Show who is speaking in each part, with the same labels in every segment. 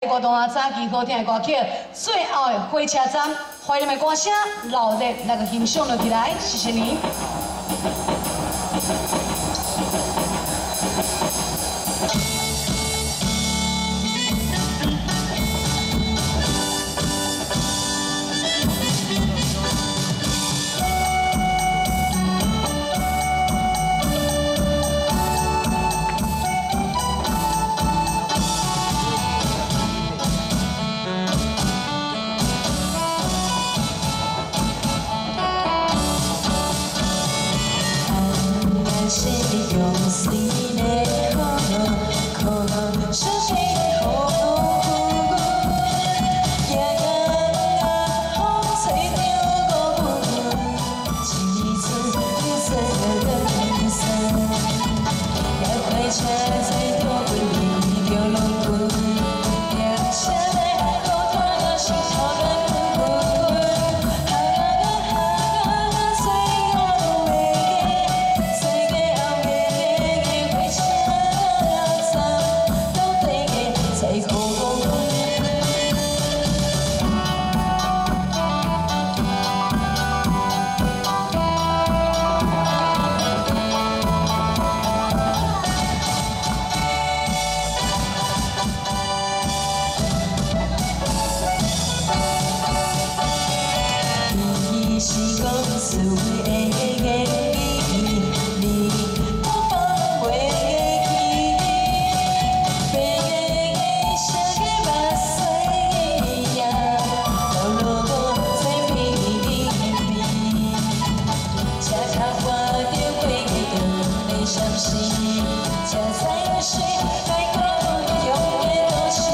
Speaker 1: 活动啊，早期好听的歌曲，最后的火车站，怀念的歌声，热烈那个欣赏了起来，谢谢你。
Speaker 2: 是用心的可能是谁好也风吹着我几次色的人生，也会车在多归你流浪也是来沟通的心潮的是讲思维的言语，你我放袂记，白个色个目屎呀，落落在鼻里，恰恰看着过去的伤心，才知水来讲永远都是。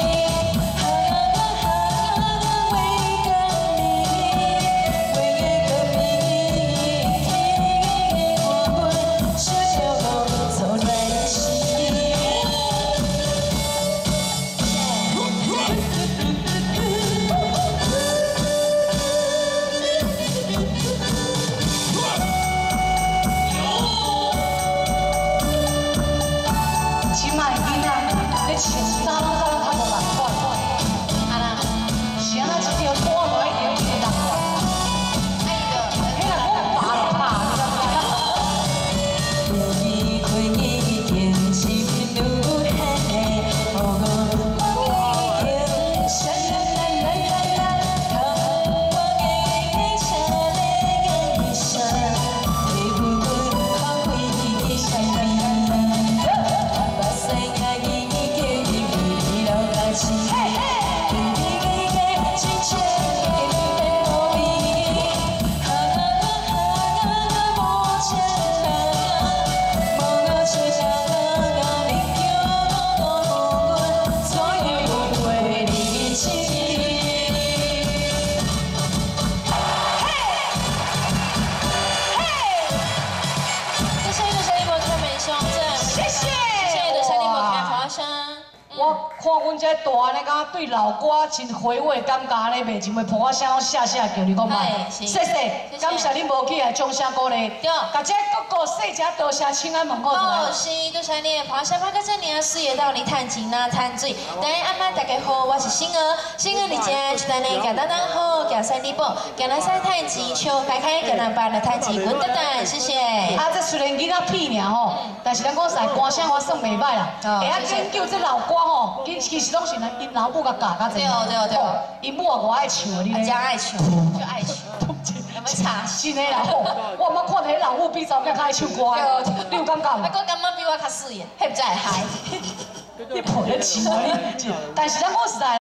Speaker 1: 穿衫拢较无办法，啊啦，穿啊一条拖落去就一个人看，迄个我爸就怕，你知不知？离开已经心如海，我已经想看我的车的感伤，会不会后悔的伤悲？把生涯已。我看阮这大呢，敢对老歌真回味感觉咧，袂真会破我声，我谢谢叫你讲嘛，谢谢，感谢你无起来掌声鼓励，大家各个细姐多谢请安问候
Speaker 2: 好，是多谢你的破声，拍到这年事业到你趁钱啊趁水。大家阿妈大家好，我是星儿，星儿你家就等你简单单好，叫赛你宝，叫咱赛趁钱，笑开开，叫咱办来趁钱，滚蛋蛋，谢谢。
Speaker 1: 啊，这虽然囡仔屁尔吼，但是咱讲实歌声我算袂歹啦，会晓研究这老歌吼，其实拢是因老母甲教较济。对，因母啊，我爱唱你咧。
Speaker 2: 真爱唱，就爱唱。有没差？
Speaker 1: 真诶啦，我毋捌看到迄老母比查某囝较爱唱歌，你有感觉吗？
Speaker 2: 我感觉比我较水，迄不才会嗨。
Speaker 1: 你抱得起吗？你，但是咱讲实在。